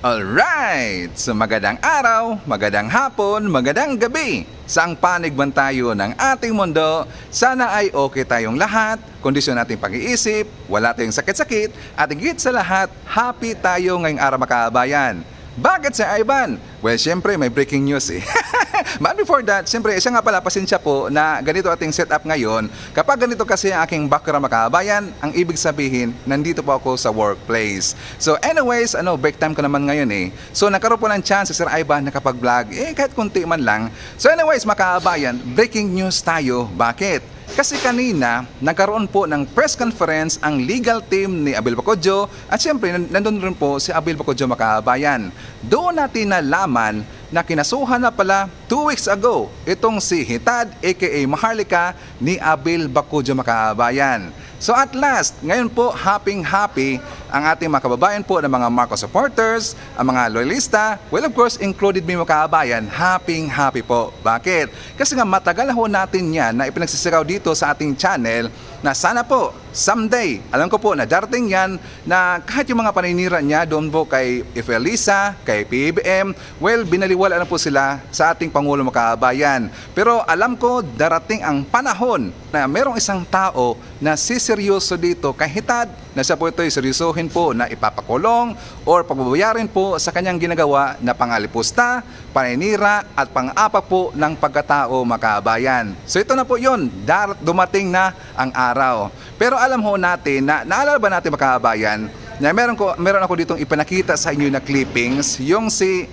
Alright! So magandang araw, magandang hapon, magandang gabi. Saang panig man tayo ng ating mundo, sana ay okay tayong lahat, kondisyon nating pag-iisip, wala tayong sakit-sakit, at higit sa lahat, happy tayo ngayong araw makabayan. Bakit Sir Ivan? Well, syempre may breaking news eh. But before that, syempre, siya nga pala, pasensya po na ganito ating setup ngayon. Kapag ganito kasi ang aking background makabayan, ang ibig sabihin, nandito po ako sa workplace. So anyways, break time ko naman ngayon eh. So nagkaroon po ng chance si Sir Ivan na kapag-vlog, kahit kunti man lang. So anyways, makabayan, breaking news tayo. Bakit? Kasi kanina, nagkaroon po ng press conference ang legal team ni Abel Bacodio at siyempre nandun rin po si Abel Bacodio makabayan. Doon natin nalaman na kinasuhan na pala 2 weeks ago itong si Hitad aka Maharlika ni Abel Bacodio makabayan. So at last, ngayon po happy ang ating mga kababayan po ng mga Marcos supporters, ang mga loyalista, well of course included me mga kababayan, happy po. Bakit? Kasi nga matagal na ho natin yan na ipinagsisiraw dito sa ating channel na sana po someday, alam ko po na darating yan na kahit yung mga paninira niya doon po kay Efelisa, kay PBBM, well binaliwala na po sila sa ating Pangulo mga kababayan. Pero alam ko darating ang panahon na merong isang tao na siseryoso dito kay Hitad na siya po ito'y seryosohin po na ipapakulong or pagbabayarin po sa kanyang ginagawa na pangalipusta, paninira at pang-apak po ng pagkatao makabayan. So ito na po yun, dumating na ang araw. Pero alam ho natin na naalala ba natin makabayan na meron ako ditong ipinakita sa inyo na clippings, yung si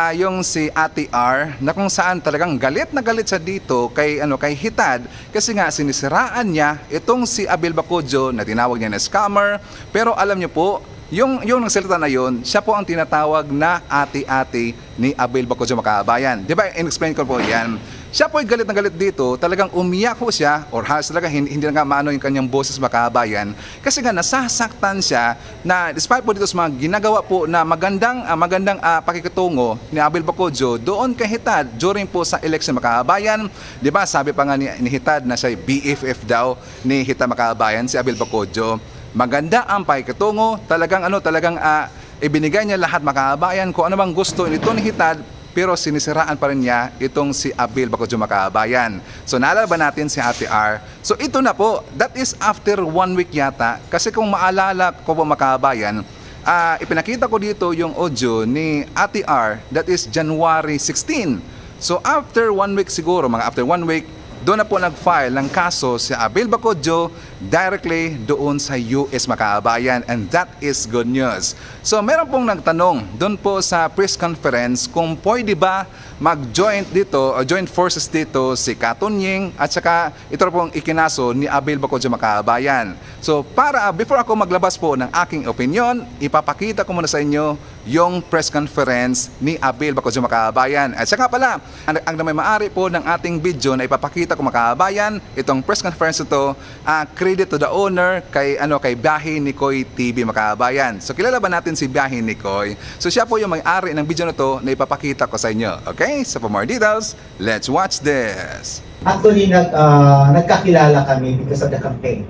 Ate R na kung saan talagang galit na galit siya dito kay Hitad kasi nga sinisiraan niya itong si Abel Bacodio na tinawag niya na scammer. Pero alam niyo po, yung nagsalita na yun, siya po ang tinatawag na ate-ate ni Abel Bacodio makabayan. Di ba, in-explain ko po yan. Siya po ay galit na galit dito, talagang umiyak po siya or halos talaga hindi na nga maano yung kanyang boses makabayan kasi nga nasasaktan siya na despite po dito sa mga ginagawa po na magandang pakikitungo ni Abel Bacodio doon kay Hitad during po sa election makabayan. Di ba, sabi pa nga ni Hitad na siya BFF daw ni Hitad makabayan, si Abel Bacodio. Maganda ang pakikitungo, talagang ibinigay niya lahat makabayan kung ano bang gusto nito ni Hitad. Pero sinisiraan pa rin niya itong si Abel Bacodio makabayan. So naalala ba natin si Ate R? So ito na po, that is after 1 week yata. Kasi kung maalala ko po makabayan, ipinakita ko dito yung audio ni Ate R, that is January 16. So after 1 week siguro, mga after 1 week, doon na po nag-file ng kaso si Abel Bacodio directly doon sa US makabayan, and that is good news. So meron pong nagtanong doon po sa press conference kung pwede ba mag-joint dito o joint forces dito si Katunying at saka ito pong ikinaso ni Abel Bacodio makabayan. So before ako maglabas po ng aking opinion, ipapakita ko muna sa inyo yung press conference ni Abel Bacodio makabayan. At saka pala, ang may maari po ng ating video na ipapakita ko makabayan, itong press conference ito, credit to the owner kay Biyahe Nikoy TV makabayan. So kilala ba natin si Biyahe Nikoy? So siya po yung may-ari ng video na to na ipapakita ko sa inyo. Okay? So for more details, let's watch this. Actually, nagkakilala kami because of the campaign.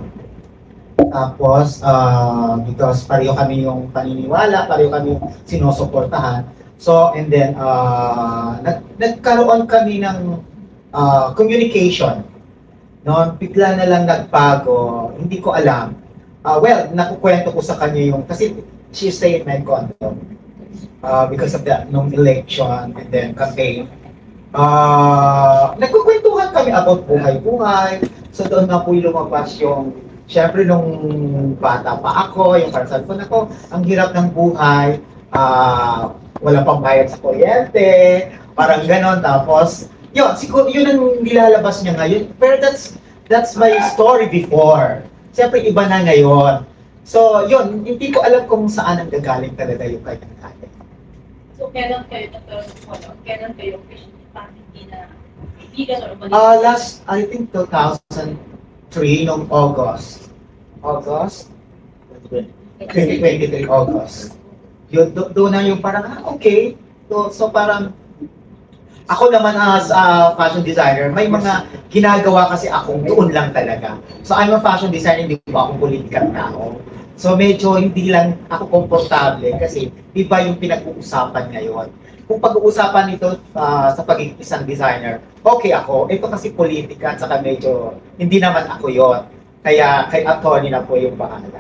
Tapos, because pareho kami yung paniniwala, pareho kami yung sinusuportahan. So, and then, nagkaroon kami ng communication. No? Bigla na lang nagbago, hindi ko alam. Well, nakukwento ko sa kanya yung, kasi she stayed in my condo because of the nung election and then campaign. Nagkukwentuhan kami about buhay-buhay. So, doon na po yung lumabas yung siyempre, nung bata pa ako, yung parang sabi ko, ang hirap ng buhay, wala pang bayad sa kuryente, parang ganon. Tapos, yun ang nilalabas niya ngayon. Pero that's my story before. Siyempre, iba na ngayon. So, yun, hindi ko alam kung saan ang gagaling talaga yung kanyang galing. So, kailan kayo kailan kayo family na ibigan or last, I think, 2003 noong August 2023 August. Yun, doon na yung parang, okay. So parang, ako naman as a fashion designer, may mga ginagawa kasi akong doon lang talaga. So I'm a fashion designer, hindi po akong politikang tao. So medyo hindi lang ako komportable kasi iba yung pinag-uusapan ngayon. Kung pag-uusapan nito sa pagiging isang designer, okay ako. Ito kasi politika at saka medyo hindi naman ako yon. Kaya kay attorney na po yung bahala.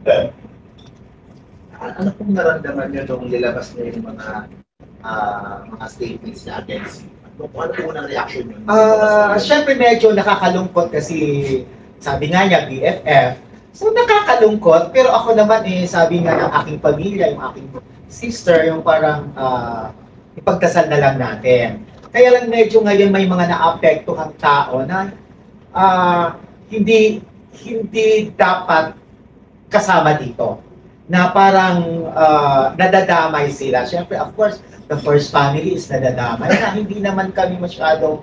Ano pong naramdaman nyo nung nilabas niyo yung mga statements niya against you? Ano po unang reaction nyo? Siyempre medyo nakakalungkot kasi sabi nga niya BFF. So nakakalungkot, pero ako naman sabi nga ng aking pamilya, yung aking sister, yung parang ipagdasal na lang natin. Kaya lang medyo ngayon may mga naapektuhang tao na hindi dapat kasama dito. Na parang nadadamay sila. Siyempre, of course, the first family is nadadamay. Na hindi naman kami masyadong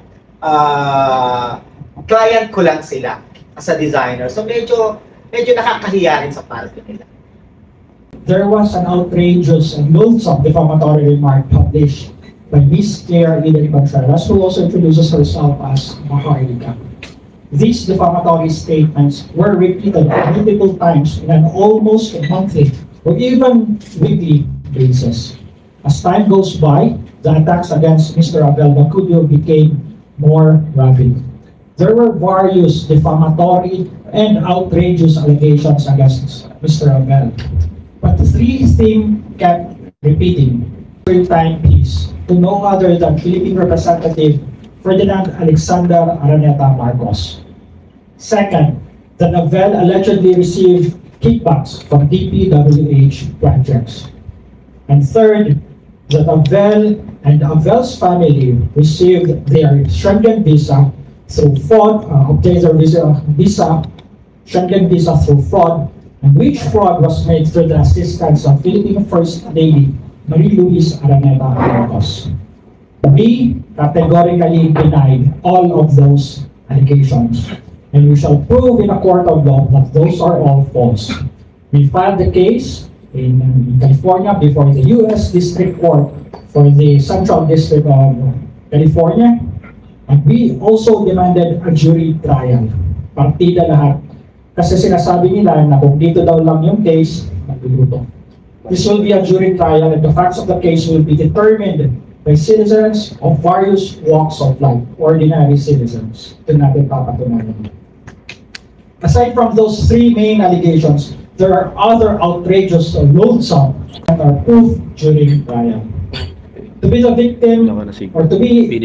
client ko lang sila as a designer. So medyo nakakahiya rin sa parte nila. There was an outrageous and loathsome defamatory remark published by Ms. Claire Eden Contreras, who also introduces herself as Maharlika. These defamatory statements were repeated multiple times in an almost monthly or even weekly basis. As time goes by, the attacks against Mr. Abel Bacudio became more rapid. There were various defamatory and outrageous allegations against Mr. Abel. But three themes kept repeating. Timepiece to no other than Philippine Representative Ferdinand Alexander Araneta Marcos. Second, that Abel allegedly received kickbacks from DPWH projects. And third, that Abel and Abel's family received their Schengen visa through fraud, obtained their Schengen visa through fraud, and which fraud was made through the assistance of Philippine First Lady Marie-Louise Araneta Marcos. We categorically denied all of those allegations, and we shall prove in a court of law that those are all false. We filed the case in California before the U.S. District Court for the Central District of California, and we also demanded a jury trial. Partida lahat. Kasi sinasabi nila na kung dito daw lang yung case, magluluto. This will be a jury trial and the facts of the case will be determined by citizens of various walks of life, ordinary citizens. Ito natin papatunayan. Aside from those three main allegations, there are other outrageous or loathsome that are proved during trial. To be the victim, or to be the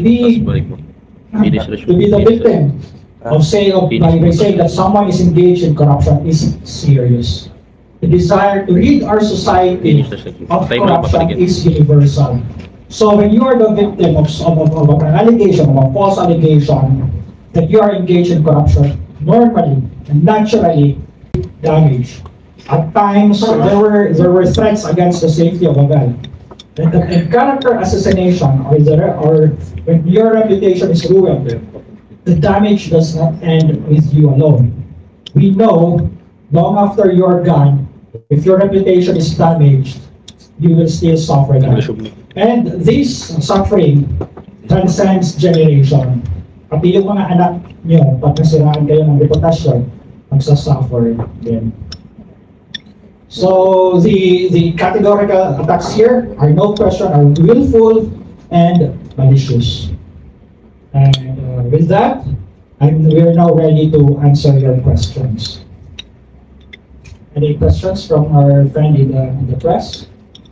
victim of by saying that someone is engaged in corruption is serious. The desire to rid our society of corruption is universal. So when you are the victim of an allegation, of a false allegation, that you are engaged in corruption, normally and naturally damaged. At times, there were threats against the safety of Abel. And character assassination, or when your reputation is ruined, the damage does not end with you alone. We know, long after you're gone, if your reputation is damaged, you will still suffer that. And this suffering transcends generation. Pati yung mga anak nyo, pag nasiraan kayo ng reputasyon, magsasuffer din. So the categorical attacks here are no question are willful and malicious. And with that, we're now ready to answer your questions. Any questions from our friend in the press?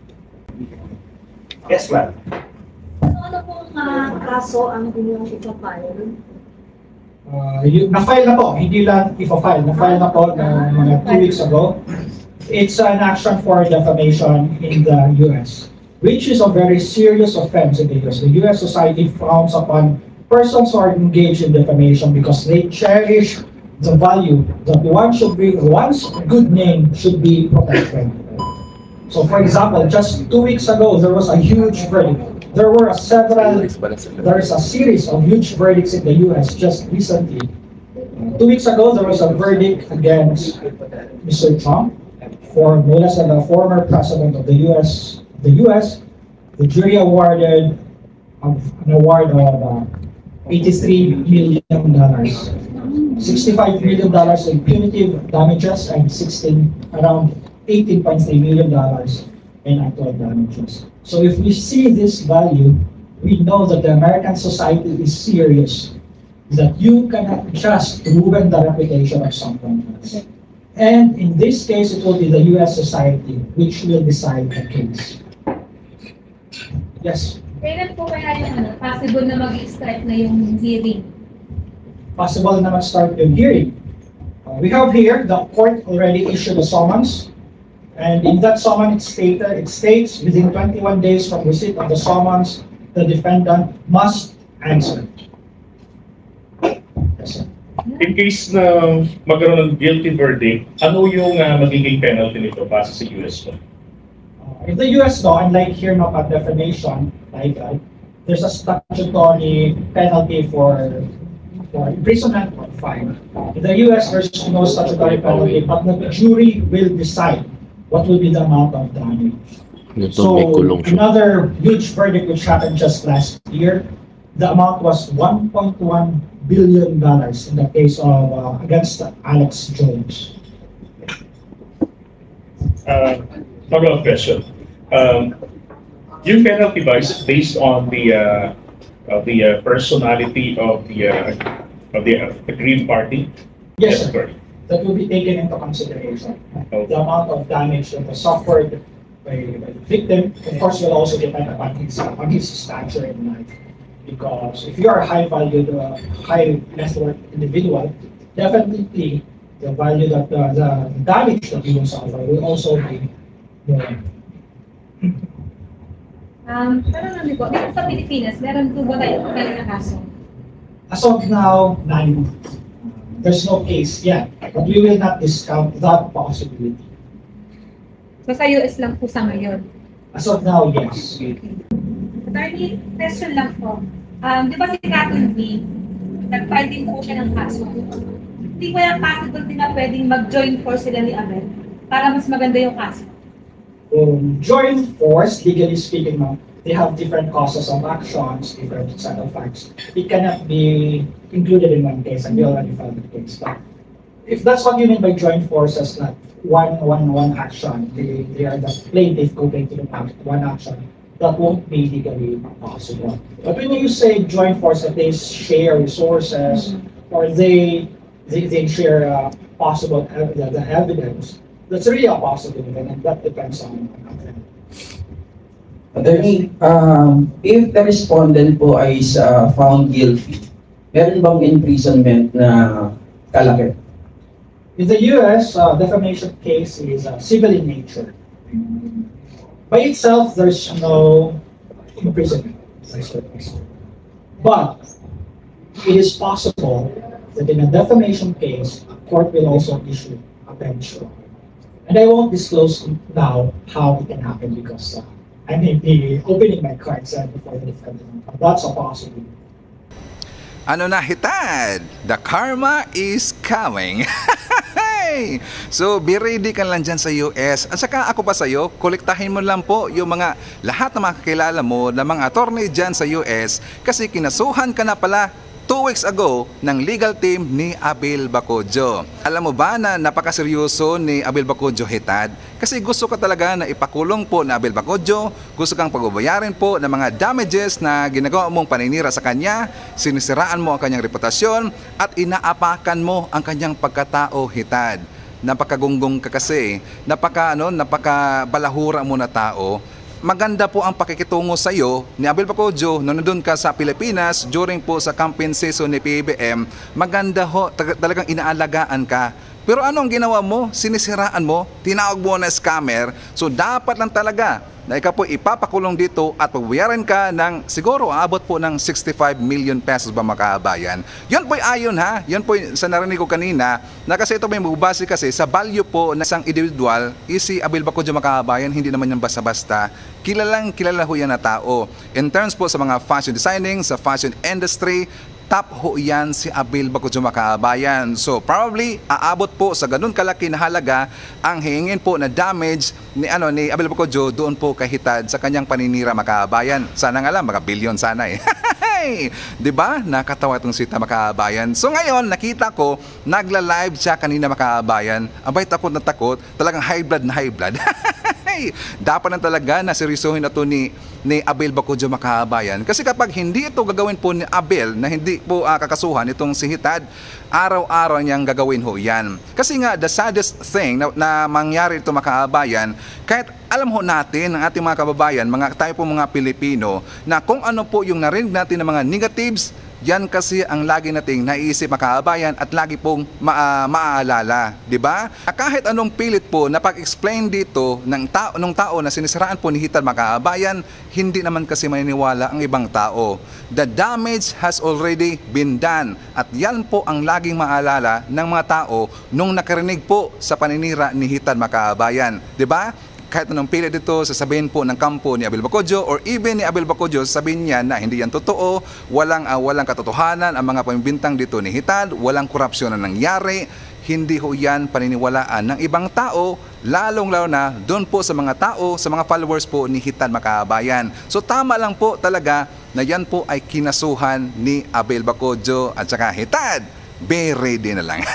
Yes, ma'am. Ano pong kaso ang inyong ipapile? Na-file na po, hindi lang ipa-file. Na-file na po mga 2 weeks ago. It's an action for defamation in the U.S., which is a very serious offense in the U.S. The U.S. society frowns upon persons who are engaged in defamation because they cherish the value that one's good name should be protected. So, for example, just 2 weeks ago, there was a huge verdict. There is a series of huge verdicts in the U.S. just recently. 2 weeks ago, there was a verdict against Mr. Trump for no less than the former president of the U.S. The jury awarded an award of $83 million $65 million in punitive damages and around $18.3 million in actual damages. So if we see this value, we know that the American society is serious, that you cannot just ruin the reputation of someone else. And in this case, it will be the US society which will decide the case. Yes? Kailan po kaya yung possible na mag-start na yung hearing? Possible na mag-start yung hearing. We have here, the court already issued a summons. And in that summons, it states within 21 days from receipt of the summons, the defendant must answer. Yes, sir. In case na magkaroon ng guilty verdict, ano yung magiging penalty nito base sa US law? In the US law, unlike here no at defamation, like there's a statutory penalty for imprisonment or fine. In the US, there's no statutory penalty, but the jury will decide what will be the amount of damage. So another huge verdict which happened just last year, the amount was $1.1 billion in the case of against Alex Jones. Follow-up question. Yung penalty ba is based on the personality of the aggrieved party? Yes, sir. Correct. That will be taken into consideration. The amount of damage that was suffered by the victim, of course, will also depend upon his stature in life. Because if you are a high-valued, high net worth individual, definitely the value that the damage that you will suffer will also be more. Pero namin po, dito sa Pilipinas, meron po ba tayo na kaso? As of now, none. There's no case yet, but we will not discount that possibility. So sa US lang po sa ngayon? As of now, yes. Attorney, question lang po. Di ba si Catherine B, nag-file din po siya ng kaso? Hindi kaya possible din na pwedeng mag-join force sila ni Abel para mas maganda yung kaso? Joint force, legally speaking, they have different causes of actions, different set of facts. It cannot be included in one case, and we already filed the case. But if that's what you mean by joint forces, not one action, they are the plaintiff going to the one action, that won't be legally possible. But when you say joint force, that they share resources, or they share possible the evidence, that's really a possibility, and that depends on them. Attorney, if the respondent po ay found guilty, meron bang imprisonment na kalaki? In the US, defamation case is civil in nature. By itself, there's no imprisonment. But it is possible that in a defamation case, a court will also issue a bench warrant. And I won't disclose now how it can happen because I may be opening my cards before the defendant. That's a possibility. Ano na hitad? The karma is coming. So, be ready ka lang dyan sa US. At saka ako pa sa'yo, kolektahin mo lang po yung lahat ng mga kakilala mo na mga attorney dyan sa US kasi kinasuhan ka na pala 2 weeks ago ng legal team ni Abel Bacodio. Alam mo ba na napakaseryoso ni Abel Bacodio, hitad? Kasi gusto ka talaga na ipakulong po na Abel Bacodio, gusto kang pagbabayarin po ng mga damages na ginagawa mong paninira sa kanya, sinisiraan mo ang kanyang reputasyon, at inaapakan mo ang kanyang pagkatao, hitad. Napakagunggong ka kasi, napakabalahura mo na tao. Maganda po ang pakikitungo sa iyo ni Abel Bacodio nung nandun ka sa Pilipinas during po sa campaign season ni PBBM. Maganda ho, talagang inaalagaan ka. Pero anong ginawa mo? Sinisiraan mo, tinawag mo na scammer. So dapat lang talaga na ikaw po ipapakulong dito at pagbayaran ka ng siguro aabot po ng 65 million pesos ba makabayan. Yun po ayon ha, yun po sa narinig ko kanina na kasi ito may magbase kasi sa value po ng isang individual, si Abel Bacodio makabayan, hindi naman yan basta-basta. Kilala ho yan na tao. In terms po sa mga fashion designing, sa fashion industry, top ho yan si Abel Bacodio Makabayan. So probably aabot po sa ganun kalaki na halaga ang hingin po na damage ni Abel Bacodio doon po kahitad sa kanyang paninira Makabayan. Sana nga lang mga bilyon sana eh. Diba? Nakatawa itong si Hita Makabayan. So ngayon, nakita ko, nagla-live siya kanina Makabayan. Abay, takot na takot. Talagang high blood na high blood. Dapat na talaga na seryosohin na to ni Abel Bacodio Makabayan. Kasi kapag hindi ito gagawin po ni Abel, na hindi po kakasuhan itong si Hitad, araw-araw niyang gagawin ho yan. Kasi nga, the saddest thing na mangyari ito Makabayan, kahit alam ho natin, ang ating mga kababayan, tayo po mga Pilipino, na kung ano po yung narinig natin ng mga negatives, yan kasi ang lagi nating naiisip Makabayan at lagi pong maaalala, di ba? Kahit anong pilit po na pag-explain dito ng tao na sinisiraan po ni Hitad Makabayan, hindi naman kasi maniniwala ang ibang tao. The damage has already been done at yan po ang laging maalala ng mga tao nung nakarinig po sa paninira ni Hitad Makabayan, di ba? Kahit anong pilit dito, sasabihin po ng kampo ni Abel Bacodio or even ni Abel Bacodio, sasabihin niya na hindi yan totoo, walang katotohanan ang mga pamimbintang dito ni Hitad, walang korupsyon na nangyari, hindi ho yan paniniwalaan ng ibang tao, lalong-lalo na doon po sa mga tao, sa mga followers po ni Hitad Makabayan. So tama lang po talaga na yan po ay kinasuhan ni Abel Bacodio at saka Hitad. Be ready na lang.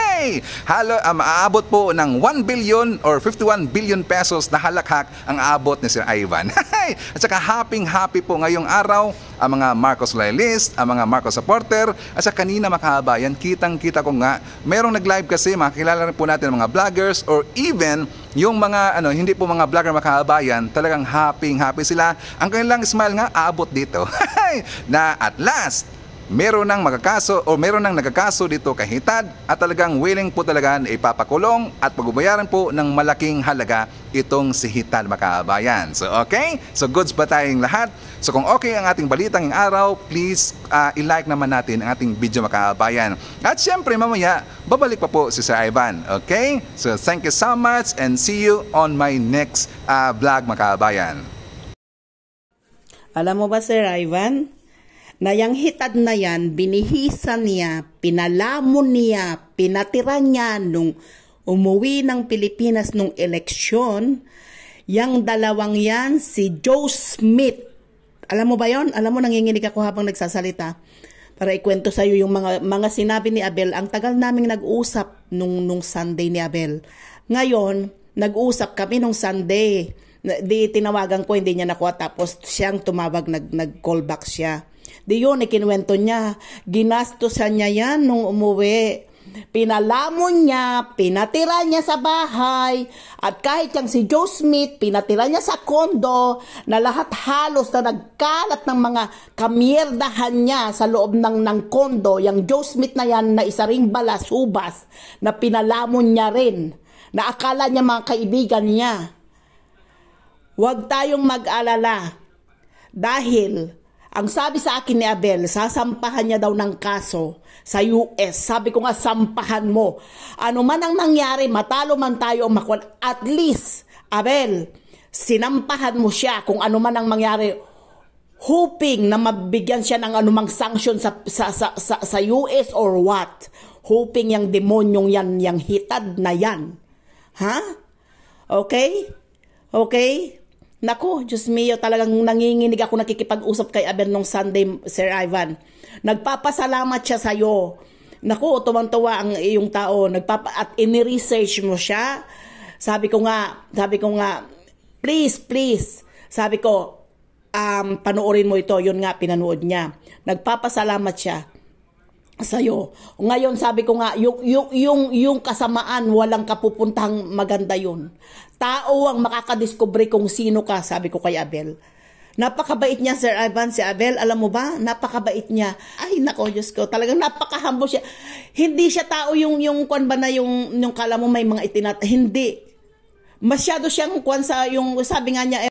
Aabot po ng 1 billion or 51 billion pesos na halakhak ang aabot ni Sir Ivan. At saka happy po ngayong araw ang mga Marcos loyalist, ang mga Marcos supporter, at saka kanina Makabayan, kitang-kita ko nga, merong nag-live kasi, makikilala rin po natin ang mga vloggers or even yung mga, hindi po mga vlogger Makabayan, talagang happy sila. Ang kanilang smile nga, aabot dito. Na at last, meron nang nagkakaso dito kay Hitad at talagang willing po talaga na ipapakulong at pagbabayaran po ng malaking halaga itong si Hitad Makabayan. So okay? So goods ba tayong lahat? So kung okay ang ating balitang ng araw, please i-like naman natin ang ating video Makabayan. At syempre mamaya, babalik pa po si Sir Ivan. Okay? So thank you so much and see you on my next vlog Makabayan. Alam mo ba Sir Ivan? Na yung Hitad na yan, binihisan niya, pinalamon niya, pinatira niya nung umuwi ng Pilipinas nung eleksyon, yung dalawang yan, si Joe Smith. Alam mo ba yon? Alam mo, nanginginig ako habang nagsasalita. Para ikwento sa'yo yung mga sinabi ni Abel. Ang tagal naming nag-usap nung Sunday ni Abel. Ngayon, nag-usap kami nung Sunday. Di tinawagan ko, hindi niya nakuha. Tapos siyang tumawag, nag-call back siya. Di yun, ikinuwento niya. Ginastosan niya yan nung umuwi. Pinalamon niya, pinatira niya sa bahay, at kahit yung si Joe Smith, pinatira niya sa kondo, na lahat halos na nagkalat ng mga kamierdahan niya sa loob ng kondo. Yung Joe Smith na yan, na isa ring balasubas, na pinalamon niya rin, na akala niya mga kaibigan niya. Huwag tayong mag-alala, dahil ang sabi sa akin ni Abel, sasampahan niya daw ng kaso sa US. Sabi ko nga, sampahan mo. Ano man ang nangyari, matalo man tayo, at least, Abel, sinampahan mo siya kung ano man ang mangyari, hoping na mabigyan siya ng anumang sanction sa US or what. Hoping yung demonyong yan, yung Hitad na yan. Ha? Okay? Okay? Naku, Diyos mio, talagang nanginginig ako nakikipag-usap kay Abel nung Sunday, Sir Ivan. Nagpapasalamat siya sa'yo. Naku, tuwang-tuwa ang iyong tao. At ini-research mo siya. Sabi ko nga, please. Sabi ko, panoorin mo ito. Yun nga, pinanood niya. Nagpapasalamat siya sa'yo. Ngayon, sabi ko nga, yung kasamaan, walang kapupuntang maganda yun. Tao ang makakadiscover kung sino ka, sabi ko kay Abel. Napakabait niya, Sir Ivan, si Abel, alam mo ba? Napakabait niya. Ay, nako, Diyos ko, talagang napaka-humble siya. Hindi siya tao yung kwan ba na yung kala mo may mga hindi. Masyado siyang kwan sa yung, sabi nga niya,